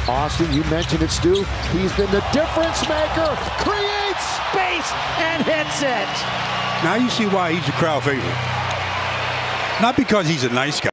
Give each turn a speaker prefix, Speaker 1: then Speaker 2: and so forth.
Speaker 1: Austin, you mentioned it, Stu. He's been the difference maker. Creates space and hits it.
Speaker 2: Now you see why he's a crowd favorite. Not because he's a nice guy.